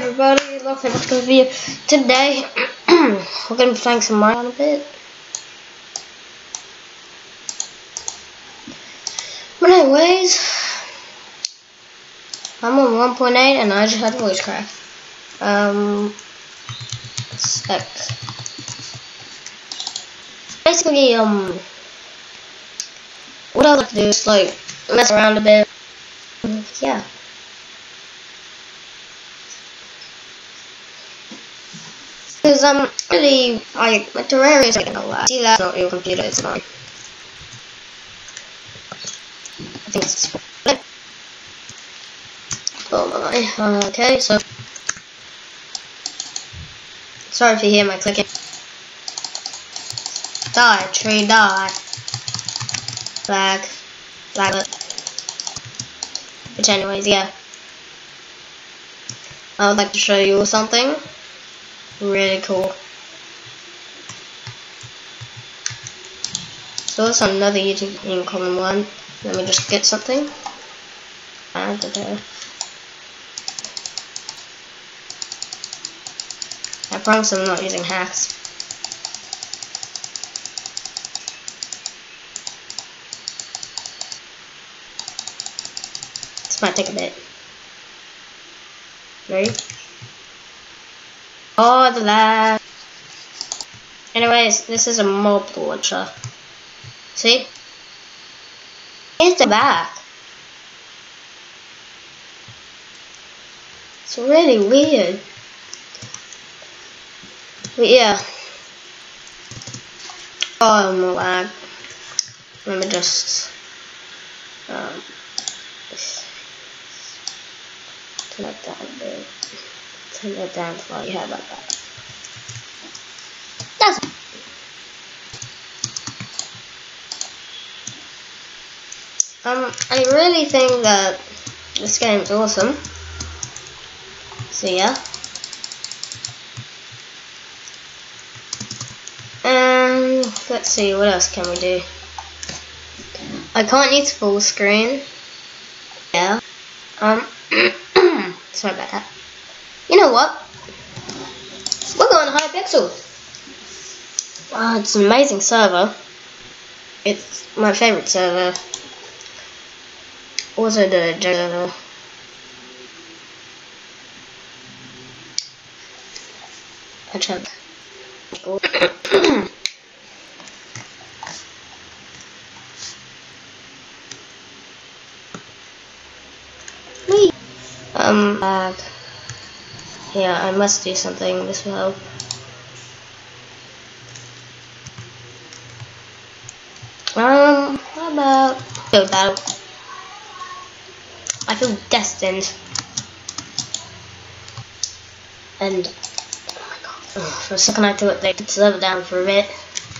everybody, welcome back to the video. Today, we're going to be playing some Minecraft a bit. But anyways, I'm on 1.8 and I just had voice crack. Sec. Basically, what I like to do is like mess around a bit. Yeah. Because really, like, my Terraria is getting a lot. See, that's not your computer, it's mine. I think it's... Oh my. Okay, so... Sorry if you hear my clicking. Die, tree, die. Flag. Flaglet. Which anyways, yeah. I would like to show you something. Really cool. So that's another YouTube in common one. Let me just get something. Okay. I promise I'm not using hacks. This might take a bit. Ready? Oh, the lag. Anyways, this is a mob launcher. See? It's the back. It's really weird. But yeah. Oh, my lag. Let me just turn that down a bit. Turn that down for all you have like that. That's I really think that this game is awesome. So yeah. And let's see, what else can we do? I can't use full screen. Yeah. Sorry about that. You know what? We're going Hypixel. Wow, it's an amazing server. It's my favorite server. Also the server. I tried. Yeah, I must do something. This will help. How about go battle? I feel destined. And oh my god, for a second I thought they could serve it down for a bit.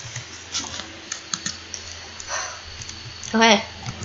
Okay.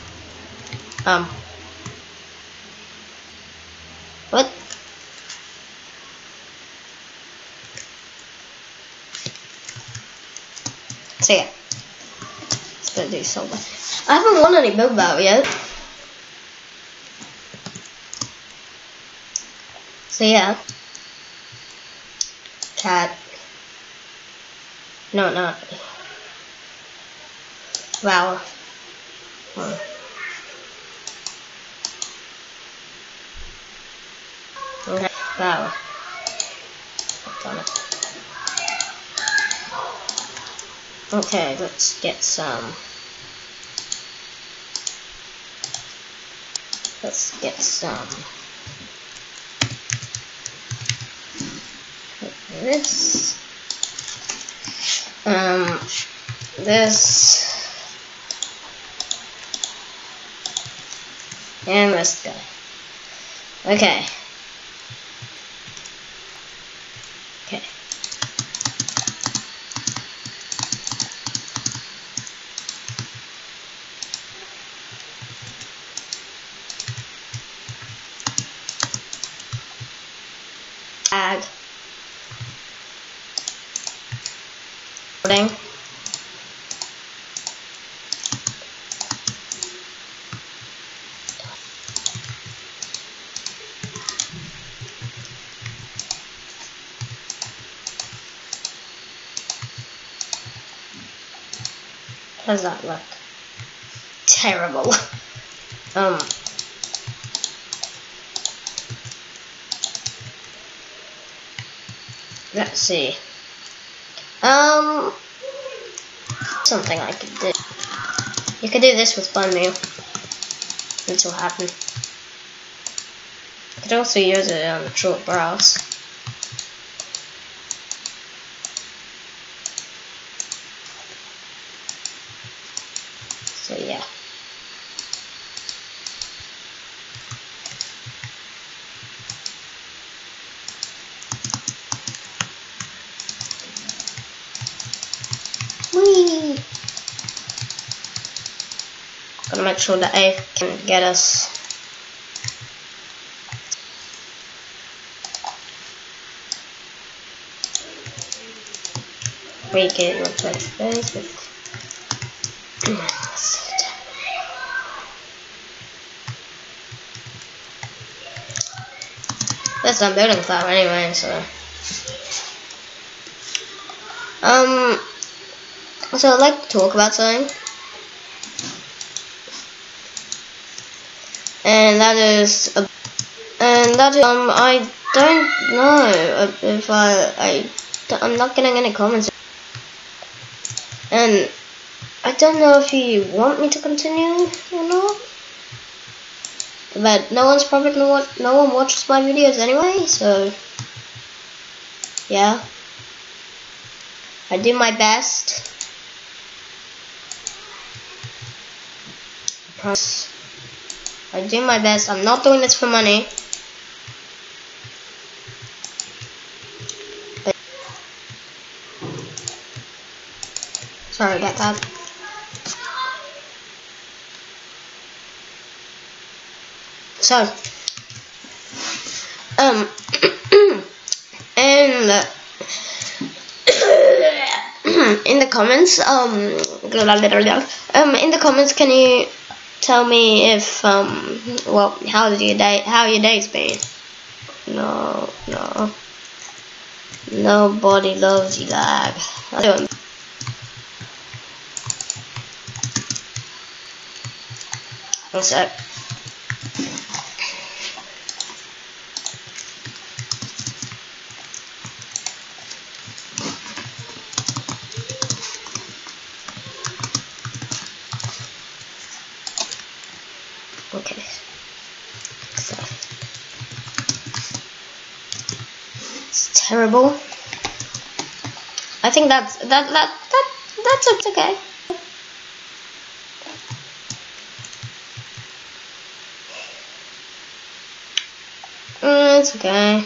What? So yeah. Let's go do something. I haven't won any build battle yet. So yeah. Cat. No, not. Wow. Okay, wow. Okay, let's get some. Let's get some. This. This. And this guy. Okay. Okay. Add. Recording. How does that look? Terrible. Let's see. Something I could do. You could do this with bun meal. This will happen. You could also use it on short brows. So yeah. Whee! Gotta make sure that A can get us. We get 120 space with. That's not building flower anyway, so. So I'd like to talk about something. And that is, I don't know if I'm not getting any comments. And I don't know if you want me to continue or not. But no one watches my videos anyway, so yeah. I do my best. I promise. I do my best. I'm not doing this for money. But sorry about that. So, and in the comments, in the comments, can you tell me if well, how your day's been? No, nobody loves you, lag. One sec. Okay. So it's terrible. I think that's okay. It's okay.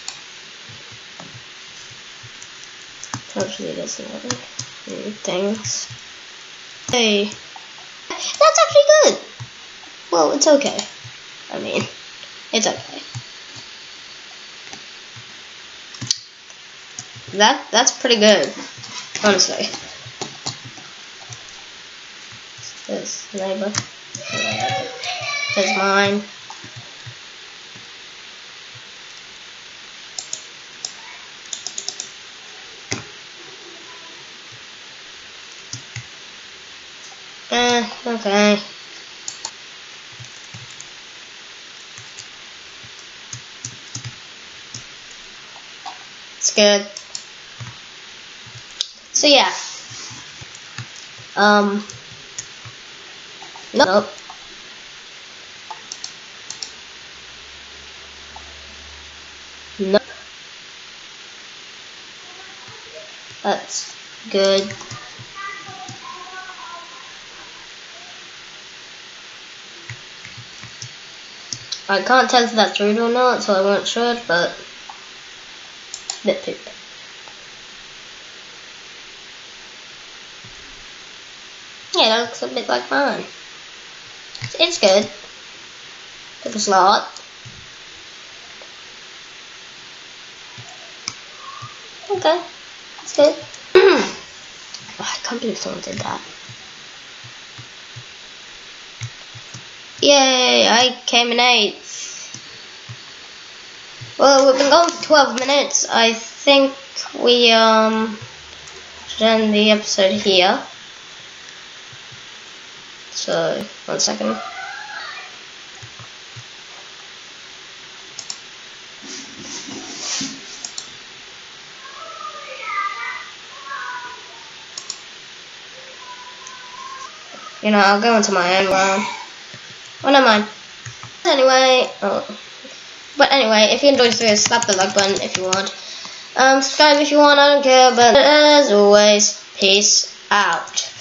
Hopefully there's no other things. Hey, that's actually good. Well, it's okay. I mean, it's okay. That's pretty good, honestly. This neighbor. There's mine. Okay. It's good. So yeah. Nope. Nope. That's good. I can't tell if that's rude or not, so I won't show it, but bit poop. Yeah, that looks a bit like mine. It's good. Took a slot. Okay, it's good. Oh, I can't believe someone did that. Yay, I came in 8th. Well, we've been going for 12 minutes. I think we should end the episode here. So 1 second. You know, I'll go into my own round. Oh, never mind. Anyway, but anyway, if you enjoyed this video, slap the like button if you want. Subscribe if you want, I don't care, but as always, peace out.